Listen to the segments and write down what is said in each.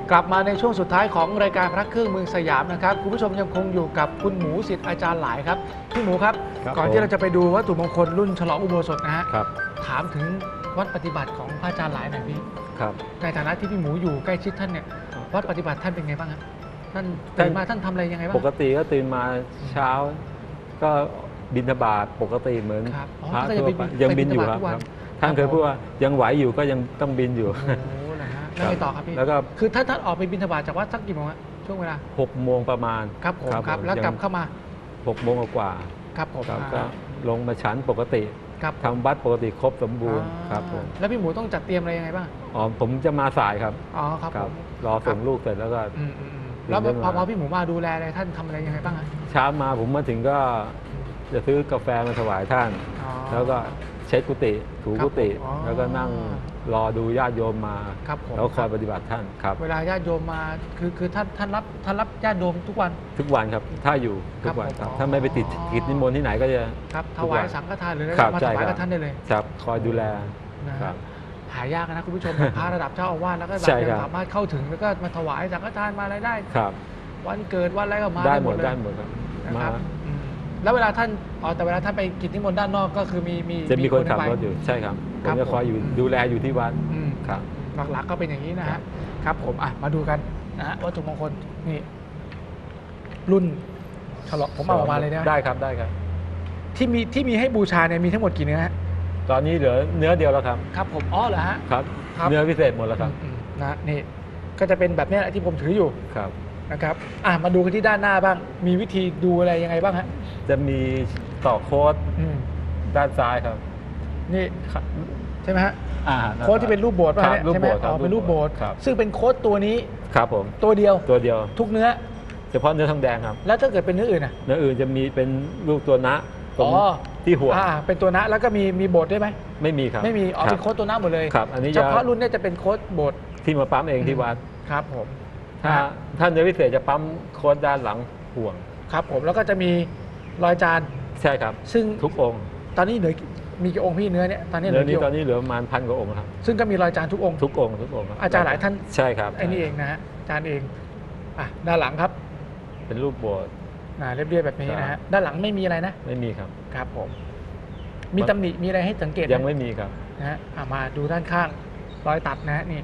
กลับมาในช่วงสุดท้ายของรายการพระเครื่องเมืองสยามนะครับคุณผู้ชมยังคงอยู่กับคุณหมูศิษย์อาจารย์หลายครับพี่หมูครับก่อนที่เราจะไปดูวัตถุมงคลรุ่นฉลองอุโบสถนะฮะถามถึงวัดปฏิบัติของพระอาจารย์หลายหน่อยพี่ในฐานะที่พี่หมูอยู่ใกล้ชิดท่านเนี่ยวัดปฏิบัติท่านเป็นไงบ้างครับท่านตื่นมาท่านทำอะไรยังไงบ้างปกติก็ตื่นมาเช้าก็บิณฑบาตปกติเหมือนพระทั่วไปยังบินอยู่ครับท่านเคยพูดว่ายังไหวอยู่ก็ยังต้องบินอยู่แล้วไปต่อครับพี่แล้วก็คือท่านออกไปบิณฑบาตจากวัดสักกี่โมงฮะช่วงเวลา 6 โมงประมาณครับผมครับแล้วกลับเข้ามา 6 โมงกว่าครับผมก็ลงมาฉันปกติทำวัดปกติครบสมบูรณ์ครับผมแล้วพี่หมูต้องจัดเตรียมอะไรยังไงบ้างอ๋อผมจะมาสายครับอ๋อครับผมรอส่งลูกเสร็จแล้วก็แล้วพอพี่หมูมาดูแลอะไรท่านทำอะไรยังไงบ้างเช้ามาผมมาถึงก็จะซื้อกาแฟมาถวายท่านแล้วก็เช็ดกุฏิถูกุฏิแล้วก็นั่งรอดูญาติโยมมาแล้วคอยปฏิบัติท่านครับเวลาญาติโยมมาคือท่านรับญาติโยมทุกวันครับถ้าอยู่ทุกวันครับถ้าไม่ไปติดกิจนิมนต์ที่ไหนก็จะครับถวายสังฆทานหรือมาถวายกับท่านได้เลยครับคอยดูแลครับหายากนะคุณผู้ชมพระระดับเจ้าอาวาสแล้วก็สามารถเข้าถึงแล้วก็มาถวายสังฆทานมาอะไรได้ครับวันเกิดวันอะไรก็มาได้หมดครับนะครับแล้วเวลาท่านแต่เวลาท่านไปกิจนิมนต์ด้านนอกก็คือจะมีคนขับรถอยู่ใช่ครับผมจะคอยอยู่ดูแลอยู่ที่วัดครับหลักๆก็เป็นอย่างนี้นะฮะครับผมมาดูกันนะฮะวัตถุมงคลนี่รุ่นฉลองผมเอาออกมาเลยนะได้ครับที่มีให้บูชาเนี่ยมีทั้งหมดกี่เนื้อฮะตอนนี้เหลือเนื้อเดียวแล้วครับครับผมเหรอฮะครับเนื้อพิเศษหมดแล้วครับนะนี่ก็จะเป็นแบบนี้ที่ผมถืออยู่ครับนะครับมาดูกันที่ด้านหน้าบ้างมีวิธีดูอะไรยังไงบ้างฮะจะมีต่อโค้ดด้านซ้ายครับนี่ใช่ไหมฮะโค้ดที่เป็นรูปโบสถ์ป่ะเนี่ยใช่ไหมเป็นรูปโบสถ์ซึ่งเป็นโค้ดตัวนี้ครับผมตัวเดียวทุกเนื้อเฉพาะเนื้อทองแดงครับแล้วถ้าเกิดเป็นเนื้ออื่นเนื้ออื่นจะมีเป็นรูปตัวนะตรงที่หัวเป็นตัวนะแล้วก็มีโบสถ์ได้ไหมไม่มีครับไม่มีเป็นโค้ดตัวนะหมดเลยครับอันนี้เฉพาะรุ่นนี้จะเป็นโค้ดโบสถ์ที่มาปั๊มเองที่วัดครับผมถ้าเนื้อพิเศษจะปั๊มโค้ดด้านหลังห่วงครับผมแล้วก็จะมีรอยจานใช่ครับซึ่งทุกองค์ตอนนี้เหลือมีกี่องค์พี่เนื้อเนี่ยตอนนี้เหลือประมาณ1,000 กว่าองค์ครับซึ่งก็มีรอยจานทุกองค์อาจารย์หลายท่านใช่ครับไอ้นี่เองนะฮะอาจารย์เองด้านหลังครับเป็นรูปโบสถ์เรียบๆแบบนี้นะฮะด้านหลังไม่มีอะไรนะไม่มีครับครับผมมีตำหนิมีอะไรให้สังเกตยังไม่มีครับนะฮะมาดูด้านข้างรอยตัดนะฮะนี่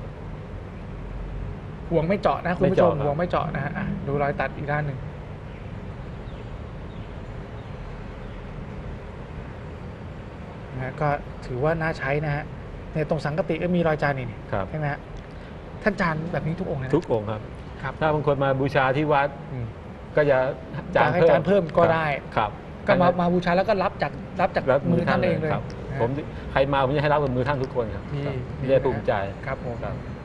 ห่วงไม่เจาะนะคุณผู้ชมห่วงไม่เจาะนะฮะดูรอยตัดอีกด้านหนึ่งนะก็ถือว่าน่าใช้นะฮะในตรงสังกติก็มีรอยจานนี่ใช่ไหมฮะท่านจานแบบนี้ทุกองค์นะทุกองค์ครับถ้าบางคนมาบูชาที่วัดก็จะจานเพิ่มก็ได้ครับก็มาบูชาแล้วก็รับจากมือท่านเองเลยผมใครมาผมจะให้รับกับมือท่านทุกคนครับได้ภูมิใจครับผม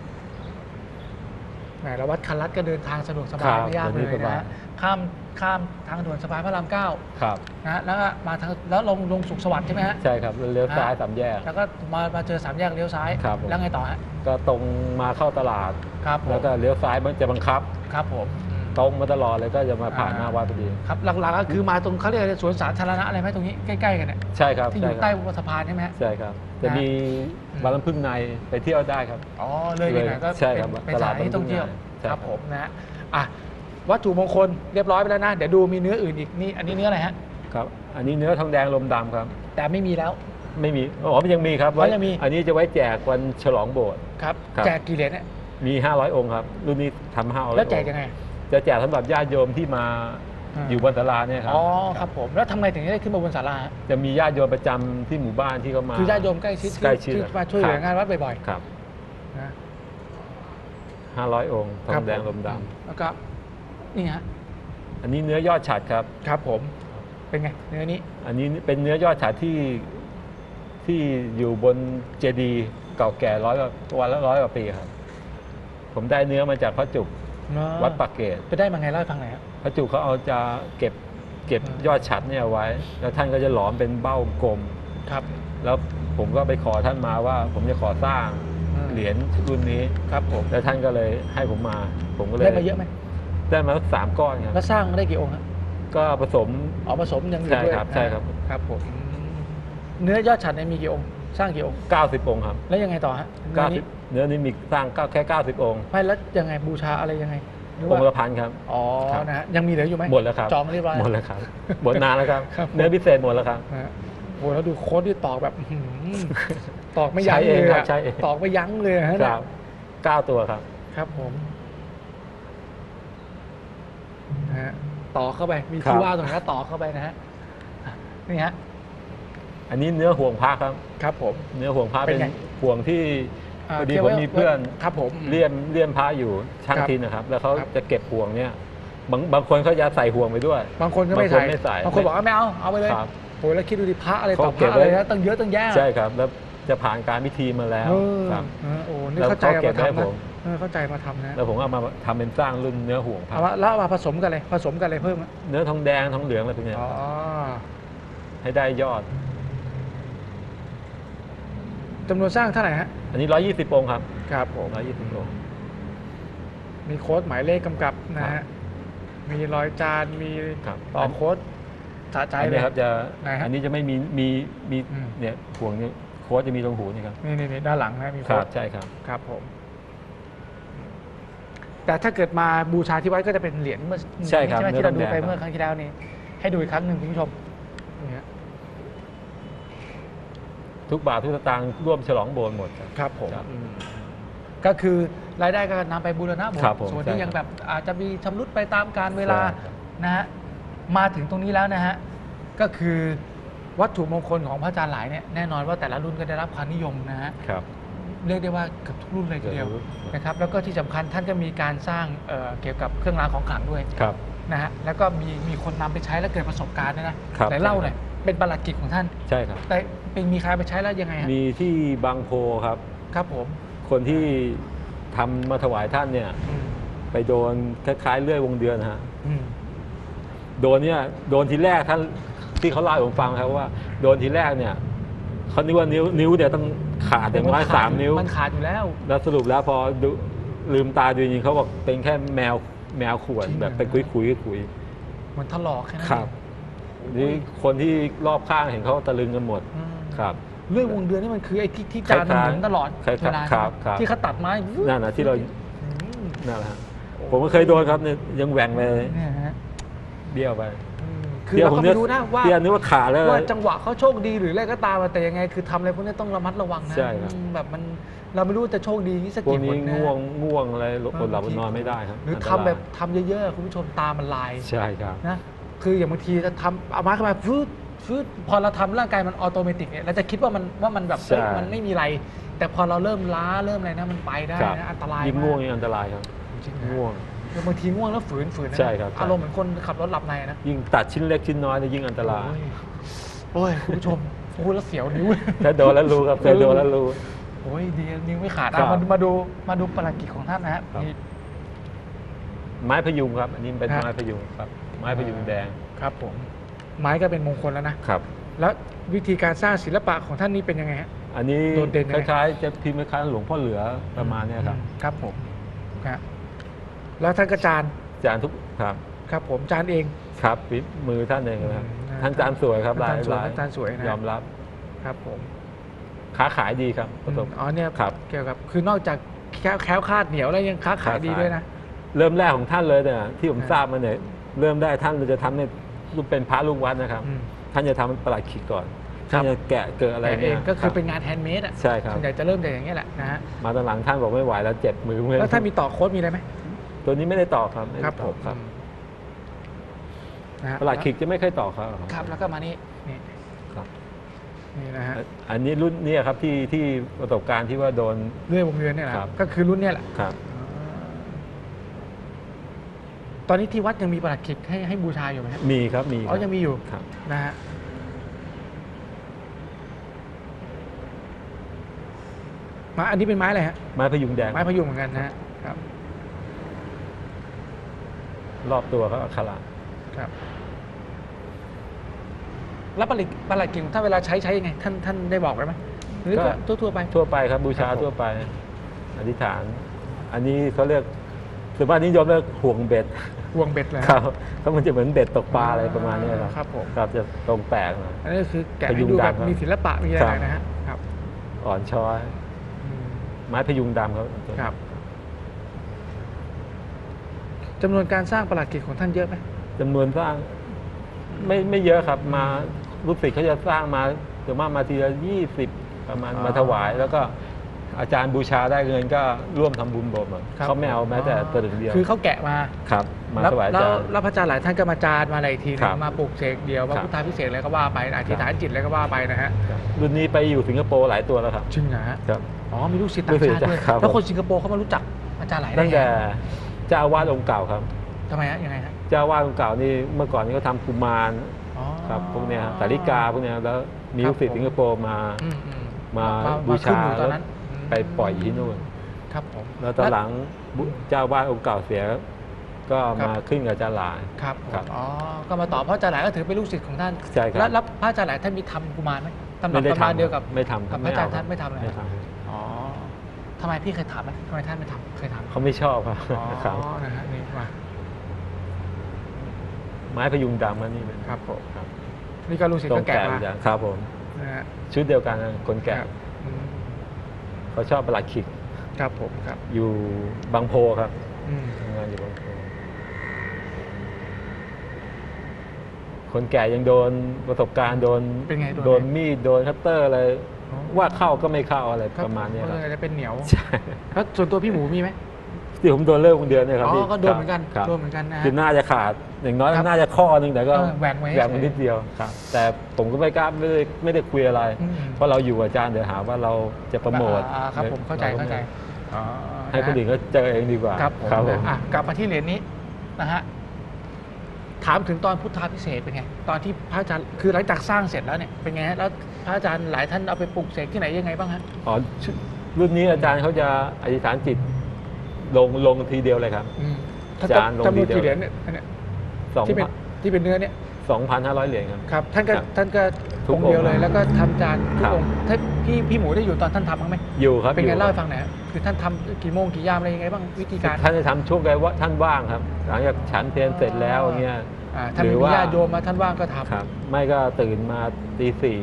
แล้ววัดคันลัดก็เดินทางสะดวกสบายไม่ยากเลยนะข้ามทางด่วนสะพานพระราม 9 ครับนะแล้วก็มาทางแล้วลงสุขสวัสดิ์ใช่ไหมฮะใช่ครับเลี้ยวซ้าย3 แยกแล้วก็มาเจอ3 แยกเลี้ยวซ้ายแล้วไงต่อฮะก็ตรงมาเข้าตลาดครับแล้วก็เลี้ยวซ้ายมันจะบังคับครับผมตรงมาตลอดเลยก็จะมาผ่านหน้าวัดพอดีครับหลักๆก็คือมาตรงเขาเรียกสวนสาธารณะอะไรไหมตรงนี้ใกล้ๆกันเนี่ยใช่ครับที่อยู่ใต้สะพานใช่ไหมใช่ครับจะมีบ้านน้ำพึ่งในไปเที่ยวได้ครับเลยยังไงก็เป็นสถานที่ท่องเที่ยวครับผมนะวัตถุมงคลเรียบร้อยไปแล้วนะเดี๋ยวดูมีเนื้ออื่นอีกนี่อันนี้เนื้ออะไรฮะครับอันนี้เนื้อทองแดงลมดำครับแต่ไม่มีแล้วไม่มีมันยังมีครับยังมีอันนี้จะไว้แจกวันฉลองโบสถ์ครับแจกกี่เหรียญเนี่ยมี500 องค์ครับรุ่นนี้ทำ500 แล้วแจกยังไงจะแจกสำหรับญาติโยมที่มาอยู่บนศาลาเนี่ยครับครับผมแล้วทำไงถึงได้ขึ้นมาบนศาลาจะมีญาติโยมประจำที่หมู่บ้านที่เขามาคือญาติโยมใกล้ชิดที่มาช่วยเหลืองานวัดบ่อยๆครับ500 องค์ทองแดงลมดำแล้วก็นี่ฮะอันนี้เนื้อยอดฉัตรครับครับผมเป็นไงเนื้อนี้อันนี้เป็นเนื้อยอดฉัตรที่อยู่บนเจดีย์เก่าแก่วันละ100 กว่าปีครับผมได้เนื้อมาจากพระจุกวัดปากเกตไปได้มาไงเล่าให้ฟังหน่อยครับพระจุกเขาเอาจะเก็บยอดฉัตรเนี่ยไว้แล้วท่านก็จะหลอมเป็นเบ้ากลมครับแล้วผมก็ไปขอท่านมาว่าผมจะขอสร้างเหรียญรุ่นนี้ครับผมแล้วท่านก็เลยให้ผมมาผมก็เลยได้มาเยอะไหมได้มา3 ก้อนครับแล้วสร้างได้กี่องค์ครับก็ผสมผสมยังอยู่ด้วยใช่ครับครับผมเนื้อยอดฉัตรมีกี่องค์สร้างกี่องค์ 90 องค์ครับแล้วยังไงต่อฮะเนื้อนี้มีสร้างแค่90 องค์ไม่แล้วยังไงบูชาอะไรยังไงองค์ละพันครับอ๋อนะฮะยังมีเหลืออยู่ไหมหมดแล้วครับจองเรียบร้อยหมดแล้วครับหมดนานแล้วครับเนื้อพิเศษหมดแล้วครับโอ้แล้วดูโค้ดที่ตอกแบบตอกไม่ยั้งเลยตอกไม่ยั้งเลยฮะครับ9 ตัวครับครับผมนะฮะต่อเข้าไปมีที่ว่าตรงนี้ต่อเข้าไปนะฮะนี่ฮะอันนี้เนื้อห่วงพระครับครับผมเนื้อห่วงพระเป็นห่วงที่พอดีผมมีเพื่อนครับผมเลี่ยมพระอยู่ช่างทินนะครับแล้วเขาจะเก็บห่วงเนี่ยบางคนเขาจะใส่ห่วงไปด้วยบางคนก็ไม่ใส่บางคนบอกว่าไม่เอาไปเลยโอ้แล้วคิดดูดิพระอะไรต่อพระอะไรนะตั้งเยอะตั้งแยะใช่ครับแล้วจะผ่านการพิธีมาแล้วครับโอ้นี่เข้าใจมาทำนะเข้าใจมาทำนะแล้วผมเอามาทำเป็นสร้างรุ่นเนื้อห่วงพระแล้วมาผสมกันเลยเพิ่มเนื้อทองแดงทองเหลืองอะไรพวกนี้ให้ได้ยอดจำนวนสร้างเท่าไหร่ฮะอันนี้120 องค์ครับครับผม 120 องค์มีโค้ดหมายเลขกำกับนะฮะมีรอยจานมีต่อโค้ดสะใจเลยครับจะอันนี้จะไม่มีเนี่ยห่วงนี้โค้ดจะมีตรงหูนี่ครับนี่ด้านหลังนะมีโค้ดใช่ครับครับผมแต่ถ้าเกิดมาบูชาที่วัดก็จะเป็นเหรียญเมื่อใช่ครับที่เราดูไปเมื่อครั้งที่แล้วนี้ให้ดูอีกครั้งหนึ่งคุณผู้ชมนี่ทุกบาททุกสตางค์ร่วมฉลองโบสถ์หมดครับผมก็คือรายได้ก็นำไปบูรณะโบสถ์ส่วนที่ยังแบบอาจจะมีชำรุดไปตามกาลเวลานะฮะมาถึงตรงนี้แล้วนะฮะก็คือวัตถุมงคลของพระอาจารย์หลายเนี่ยแน่นอนว่าแต่ละรุ่นก็ได้รับความนิยมนะฮะเรียกได้ว่าเกือบทุกรุ่นเลยทีเดียวนะครับแล้วก็ที่สำคัญท่านก็มีการสร้างเกี่ยวกับเครื่องรางของขลังด้วยนะฮะแล้วก็มีคนนำไปใช้แล้วเกิดประสบการณ์นะแต่เล่าหน่อยเป็นประหลัดกิจของท่านใช่ครับแต่เป็นมีใครไปใช้แล้วยังไงมีที่บางโพครับครับผมคนที่ทำมาถวายท่านเนี่ยไปโดนคล้ายๆเลื่อยวงเดือนฮะโดนทีแรกท่านที่เขาเล่าให้ผมฟังครับว่าโดนทีแรกเนี่ยเขานึกว่านิ้วเดี๋ยวต้องขาดอย่างน้อย3 นิ้วมันขาดอยู่แล้วสรุปแล้วพอลืมตาดูจริงเขาบอกเป็นแค่แมวข่วนแบบไปคุยมันถลอกแค่นั้นครับนี่คนที่รอบข้างเห็นเขาตะลึงกันหมดครับเรื่องวงเดือนนี่มันคือไอ้ที่จานมันหมุนตลอดเวลาที่เขาตัดไม้นั่นนะที่เรานั่นแหละผมก็เคยโดนครับเนี่ยยังแหว่งไปเบี้ยวไปคือเราก็ไม่รู้นะว่านึกว่าขาแล้วว่าจังหวะเขาโชคดีหรืออะไรก็ตามแต่ยังไงคือทำอะไรพวกนี้ต้องระมัดระวังนะแบบมันเราไม่รู้จะโชคดีนี่สักกี่คนนะง่วงอะไรอดหลับอดนอนไม่ได้ครับหรือทำแบบทำเยอะๆคุณผู้ชมตามันลายใช่ครับนะคืออย่างบางทีจะทำเอามาเข้ามาฟืดพอเราทำร่างกายมันออโตเมติกเนี่ยเราจะคิดว่ามันแบบมันไม่มีอะไรแต่พอเราเริ่มล้าเริ่มอะไรนะมันไปได้นะอันตรายยิ่งง่วงยิ่งอันตรายครับง่วงบางทีง่วงแล้วฝืนใช่ครับอารมณ์เหมือนคนขับรถหลับในนะยิ่งตัดชิ้นเล็กชิ้นน้อยเนี่ยยิ่งอันตรายโอ้ยคุณผู้ชมพูดแล้วเสียวนิ้วถ้าโดนแล้วรู้ครับเคยโดนแล้วรู้โอ้ยดีนิ้วไม่ขาดมาดูประหลัดกิจของท่านนะฮะไม้พยุงครับอันนี้เป็นไม้พยุงครับไม้พยุงแดงครับผมไม้ก็เป็นมงคลแล้วนะครับแล้ววิธีการสร้างศิลปะของท่านนี้เป็นยังไงฮะอันนี้คล้ายๆจะพิมพ์คล้ายๆหลวงพ่อเหลือประมาณนี้ครับครับผมครับแล้วท่านก็จานทุกครับผมจานเองครับปิดมือท่านเองนะท่านจานสวยครับลายจานสวยนะยอมรับครับผมค้าขายดีครับประสบเนี่ยเกี่ยวกับคือนอกจากแคล้วคลาดเหนียวแล้วยังค้าขายดีด้วยนะเริ่มแรกของท่านเลยเนี่ยที่ผมทราบมาเนี่ยเริ่มได้ท่านจะทำในรูปเป็นพระลูกวัดนะครับท่านจะทำประหลัดขิกก่อนท่านจะแกะเกิดอะไรเนี่ยก็คือเป็นงานแฮนด์เมดอ่ะใช่ครับส่วนใหญ่จะเริ่มจากอย่างนี้แหละนะฮะมาตอนหลังท่านบอกไม่ไหวแล้วเจ็บมือแล้วท่านมีต่อโค้ดมีอะไรไหมตัวนี้ไม่ได้ต่อครับผมครับประหลัดขิกจะไม่เคยต่อครับครับแล้วก็มานี่ครับนี่นะฮะอันนี้รุ่นนี้ครับที่ประสบการณ์ที่ว่าโดนเลื่อยวงเดือนเนี่ยแหละก็คือรุ่นนี้แหละครับตอนนี้ที่วัดยังมีประหลัดขิกให้บูชาอยู่ไหมครับมีครับมียังมีอยู่นะฮะอันนี้เป็นไม้อะไรฮะไม้พยุงแดงไม้พยุงเหมือนกันนะครับรอบตัวเขาอักขระครับแล้วประหลัดกิ่งถ้าเวลาใช้ยังไงท่านได้บอกไว้ไหมหรือก็ทั่วไปครับบูชาทั่วไปอธิษฐานอันนี้เขาเรียกส่วนมากนิยมเรียกห่วงเบ็ดเลยครับก็มันจะเหมือนเบ็ดตกปลาอะไรประมาณนี้ครับผมครับจะตรงแปลกนะอันนี้คือแกะให้ดูแบบมีศิลปะมีอะไรนะฮะครับอ่อนช้อย ไม้พยุงดำครับจำนวนการสร้างประหลัดขิกของท่านเยอะไหมจำนวนสร้างไม่เยอะครับมาลูกศิษย์เขาจะสร้างมาส่วนมากมาทีละ20ประมาณมาถวาย แล้วก็อาจารย์บูชาได้เงินก็ร่วมทำบุญโบสถ์เขาไม่เอาแม้แต่ตะลึงเดียวคือเขาแกะมาครับมาถวายอาจารย์แล้วพระอาจารย์หลายท่านก็มาจารมาอะไรทีมาปลูกเสกเดียวมาพุทธาพิเศษอะไรก็ว่าไปอธิษฐานจิตอะไรก็ว่าไปนะฮะรุ่นนี้ไปอยู่สิงคโปร์หลายตัวแล้วครับจริงเหรอครับอ๋อมีลูกศิษย์ต่างชาติด้วยแล้วคนสิงคโปร์เขามารู้จักอาจารย์หลายตั้งแต่เจ้าอาวาสองค์เก่าครับทำไมฮะยังไงครับเจ้าอาวาสองค์เก่านี่เมื่อก่อนนี้เขาทำกุมารครับพวกเนี้ยสาริกาพวกเนี้ยแล้วมีลูกศิษย์สิงคโปร์มาบูชาแล้วไปปล่อยที่นู่นครับผมแล้วตอนหลังเจ้าอาวาสองค์เก่าเสียก็มาขึ้นกับอาจารย์หลายครับอ๋อก็มาต่อเพราะอาจารย์หลายก็ถือเป็นลูกศิษย์ของท่านใช่ครับแล้วพระอาจารย์หลายท่านมีทำกุมารไหมตำหนักประมาณเดียวกับไม่ทำกับพระอาจารย์ท่านไม่ทำเลยอ๋อทำไมพี่เคยถามไหมทำไมท่านไม่ทำเคยถามเขาไม่ชอบครับอ๋อนะฮะนี่มาไม้พยุงดำนี่ครับผมนี่ก็ลูกศิษย์ก็แกะมาครับผมชุดเดียวกันคนแกะเขาชอบประหลัดขิกครับผมครับอยู่บางโพครับทำงานอยู่บางโพคนแก่ยังโดนประสบการณ์โดนมีดโดนคัตเตอร์อะไรว่าเข้าก็ไม่เข้าอะไรประมาณนี้ครับจะเป็นเหนียวใช่แล้วส่วนตัวพี่หมูมีไหมที่ผมโดนเลิกคนเดียวเนี่ยครับอ๋อก็โดนเหมือนกันโดนเหมือนกันนะคือน่าจะขาดอย่างน้อยน่าจะข้อนึงแต่ก็แหวกนิดเดียวครับแต่ผมก็ไม่กล้าไม่ได้คุยอะไรเพราะเราอยู่อาจารย์เดี๋ยวหาว่าเราจะโปรโมทครับผมเข้าใจให้คนอื่นก็เจอเองดีกว่าครับผมกลับมาที่เหรียญนี้นะฮะถามถึงตอนพุทธาพิเศษเป็นไงตอนที่พระอาจารย์คือหลังจากสร้างเสร็จแล้วเนี่ยเป็นไงแล้วพระอาจารย์หลายท่านเอาไปปลูกเสกที่ไหนยังไงบ้างฮะอ๋อรุ่นนี้อาจารย์เขาจะอธิษฐานจิตลงทีเดียวเลยครับอาจารย์ลงทีเดียวเหรียญเนี่ยที่เป็นเนื้อเนี่ย 2,500 เหรียญครับครับท่านก็องค์เดียวเลยแล้วก็ทำจานทุกองค์ถ้าพี่หมูได้อยู่ตอนท่านทำบ้างไหมอยู่ครับเป็นไงเล่าให้ฟังหน่อยคือท่านทำกี่โมงกี่ยามอะไรยังไงบ้างวิธีการท่านจะทำช่วงใดว่าท่านว่างครับหลังจากฉันเพลเสร็จแล้วเงี้ยหรือว่าญาติโยมมาท่านว่างก็ทำครับไม่ก็ตื่นมาตี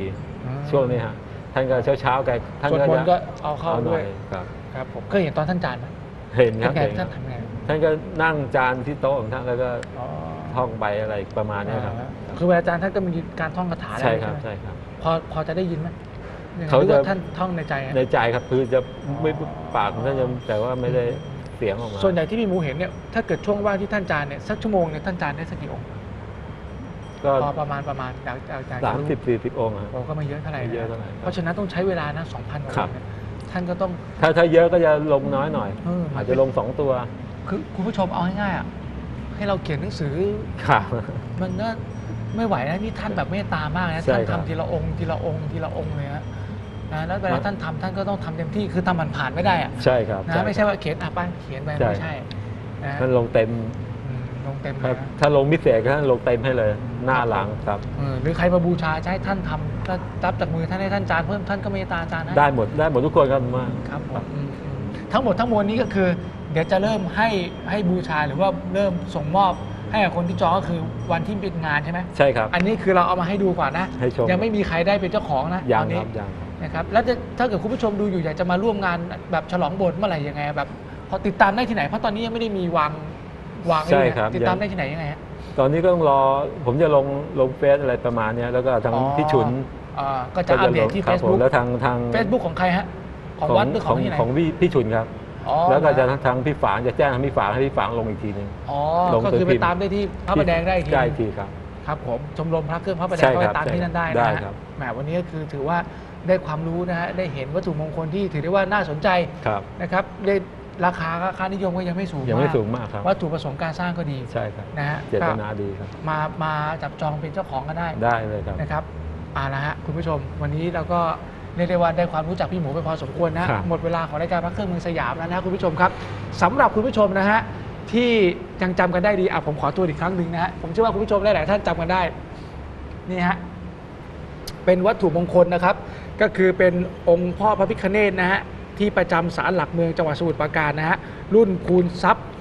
4ช่วงนี้ฮะท่านก็เช้าแกท่านก็เอาเข้าด้วยครับผมเคยเห็นตอนท่านจานไหมเห็นครับท่านทำไงท่านก็นั่งจานที่โต๊ะของท่านแล้วก็ท่องใบอะไรประมาณนี้ครับคือเวลาอาจารย์ท่านก็มีการท่องคาถาใช่ครับใช่ครับพอจะได้ยินไหมเขาจะท่านท่องในใจครับคือจะไม่ปากของท่านจะแต่ว่าไม่ได้เสียงออกมาส่วนใหญ่ที่พี่หมูเห็นเนี่ยถ้าเกิดช่วงว่างที่ท่านจานเนี่ยสักชั่วโมงเนี่ยท่านจานได้สักกี่องค์ก็ประมาณจาก 30-40 องค์ครับก็ไม่เยอะเท่าไหร่เพราะฉะนั้นต้องใช้เวลานะ 2,000 องค์ท่านก็ต้องถ้าเยอะก็จะลงน้อยหน่อยอาจจะลง2 ตัวคือคุณผู้ชมเอาง่ายๆอ่ะให้เราเขียนหนังสือมันก็ไม่ไหวนะนี่ท่านแบบเมตตามากนะท่านทำทีละองค์เลยนะแล้วเวลาท่านทำท่านก็ต้องทำเต็มที่คือทำผ่านไม่ได้อ่ะใช่ครับนะไม่ใช่ว่าเขียนไปเขียนไปไม่ใช่ท่านลงเต็มถ้าลงพิเศษก็ท่านลงเต็มให้เลยหน้าหลังครับหรือใครมาบูชาใช้ท่านทำถ้ารับจากมือท่านให้ท่านจานเพิ่มท่านก็เมตตาจานได้หมดทุกคนครับมาครับทั้งหมดทั้งมวลนี้ก็คือเดี๋ยวจะเริ่มให้บูชาหรือว่าเริ่มส่งมอบให้กับคนที่จองก็คือวันที่เป็นงานใช่ไหมใช่ครับอันนี้คือเราเอามาให้ดูก่อนนะยังไม่มีใครได้เป็นเจ้าของนะตอนนี้นะครับแล้วถ้าเกิดคุณผู้ชมดูอยู่อยากจะมาร่วมงานแบบฉลองโบสถ์เมื่อไหร่ยังไงแบบพอติดตามได้ที่ไหนเพราะตอนนี้ยังไม่ได้มีวางใช่ครับติดตามได้ที่ไหนยังไงฮะตอนนี้ก็ต้องรอผมจะลงเฟซอะไรประมาณนี้แล้วก็ทางพี่ฉุนก็จะอัปเดตที่ Facebook แล้วทาง Facebook ของใครฮะของวัดหรือของที่ไหนของพี่ฉุนครับแล้วก็จะทางพี่ฝางจะแจ้งทางพี่ฝางให้พี่ฝางลงอีกทีนึงก็คือไปตามได้ที่พระประแดงได้อีกทีครับครับผมชมรมพระเครื่องพระประแดงก็ไปตามที่นั่นได้นะครับแหมวันนี้ก็คือถือว่าได้ความรู้นะฮะได้เห็นวัตถุมงคลที่ถือได้ว่าน่าสนใจนะครับได้ราคานิยมก็ยังไม่สูงมากครับวัตถุประสงค์การสร้างก็ดีใช่ครับนะฮะเจตนาดีครับมาจับจองเป็นเจ้าของก็ได้เลยครับนะครับละฮะคุณผู้ชมวันนี้เราก็เรียกได้ว่าได้ความรู้จักพี่หมูไปพอสมควรนะหมดเวลาของรายการพระเครื่องเมืองสยามแล้วนะคุณผู้ชมครับสำหรับคุณผู้ชมนะฮะที่ยังจำกันได้ดีผมขอตัวอีกครั้งหนึ่งนะฮะผมเชื่อว่าคุณผู้ชมหลายๆท่านจำกันได้นี่ฮะเป็นวัตถุมงคลนะครับก็คือเป็นองค์พ่อพระพิฆเนศนะฮะที่ประจำศาลหลักเมืองจังหวัดสมุทรปราการนะฮะรุ่นคูณทรัพย์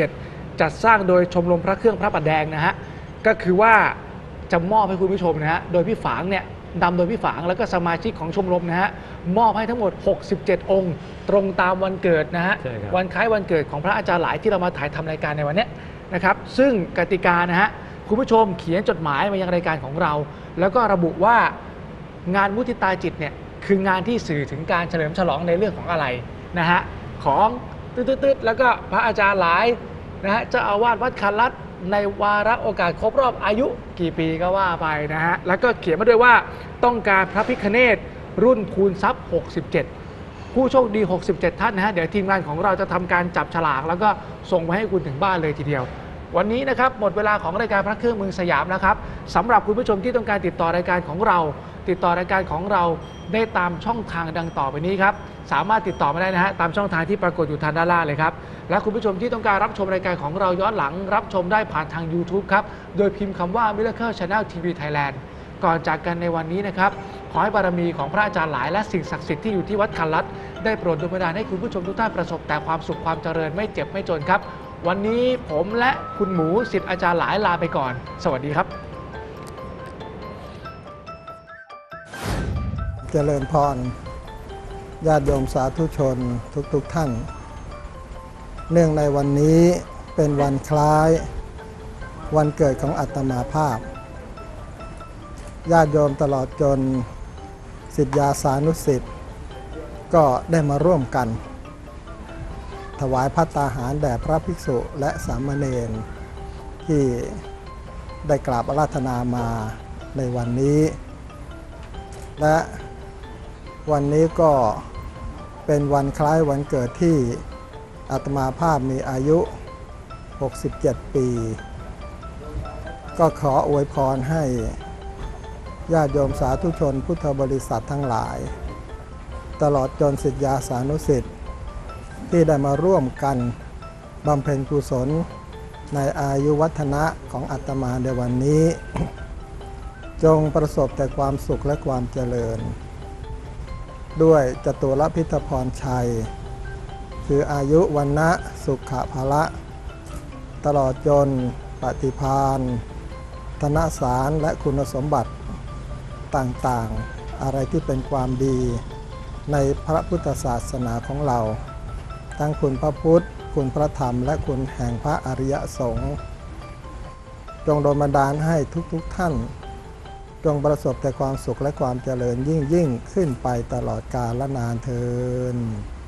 67จัดสร้างโดยชมรมพระเครื่องพระประแดงนะฮะก็คือว่าจะมอบให้คุณผู้ชมนะฮะโดยพี่ฝางเนี่ยนำโดยพี่ฝางแล้วก็สมาชิกของชมรมนะฮะมอบให้ทั้งหมด 67 องค์ ตรงตามวันเกิดนะฮะใช่ครับวันคล้ายวันเกิดของพระอาจารย์หลายที่เรามาถ่ายทำรายการในวันนี้นะครับซึ่งกติกานะฮะคุณผู้ชมเขียนจดหมายมายังรายการของเรา แล้วก็ระบุว่างานมุทิตาจิตเนี่ยคืองานที่สื่อถึงการเฉลิมฉลองในเรื่องของอะไรนะฮะของตืดๆแล้วก็พระอาจารย์หลายนะฮะเจ้าอาวาสวัดคันลัดในวาระโอกาสครบรอบอายุกี่ปีก็ว่าไปนะฮะแล้วก็เขียนมาด้วยว่าต้องการพระพิฆเนศรุ่นคูณทรัพย์ 67 ผู้โชคดี 67 ท่านนะฮะเดี๋ยวทีมงานของเราจะทำการจับฉลากแล้วก็ส่งไปให้คุณถึงบ้านเลยทีเดียววันนี้นะครับหมดเวลาของรายการพระเครื่องเมืองสยามแล้วครับสำหรับคุณผู้ชมที่ต้องการติดต่อรายการของเราติดต่อรายการของเราได้ตามช่องทางดังต่อไปนี้ครับสามารถติดต่อมาได้นะฮะตามช่องทางที่ปรากฏอยู่ทางด้านล่างเลยครับและคุณผู้ชมที่ต้องการรับชมรายการของเราย้อนหลังรับชมได้ผ่านทาง YouTube ครับโดยพิมพ์คำว่า Miracle Channel TV Thailand ก่อนจากกันในวันนี้นะครับขอให้บารมีของพระอาจารย์หลายและสิ่งศักดิ์สิทธิ์ที่อยู่ที่วัดคันลัดได้โปรดดลบันดาลให้คุณผู้ชมทุกท่านประสบแต่ความสุขความเจริญไม่เจ็บไม่จนครับวันนี้ผมและคุณหมูศิษย์อาจารย์หลายลาไปก่อนสวัสดีครับเจริญพรญาติโยมสาธุชนทุกท่านเนื่องในวันนี้เป็นวันคล้ายวันเกิดของอาตมาภาพญาติโยมตลอดจนศิษยาสานุศิษย์ก็ได้มาร่วมกันถวายภัตตาหารแด่พระภิกษุและสามเณรที่ได้กราบอาราธนามาในวันนี้และวันนี้ก็เป็นวันคล้ายวันเกิดที่อาตมาภาพมีอายุ 67 ปี ก็ขออวยพรให้ญาติโยมสาธุชนพุทธบริษัททั้งหลายตลอดจนศิษยาสานุศิษย์ที่ได้มาร่วมกันบำเพ็ญกุศลในอายุวัฒนะของอาตมาในวันนี้ จงประสบแต่ความสุขและความเจริญด้วยจตุรพิธพรชัยคืออายุวันนะสุขภาละตลอดจนปฏิภาณธนสารและคุณสมบัติต่างๆอะไรที่เป็นความดีในพระพุทธศาสนาของเราทั้งคุณพระพุทธคุณพระธรรมและคุณแห่งพระอริยสงฆ์จงโดนบันดาลให้ทุกท่านจงประสบแต่ความสุขและความเจริญยิ่งขึ้นไปตลอดกาลนานเทอญ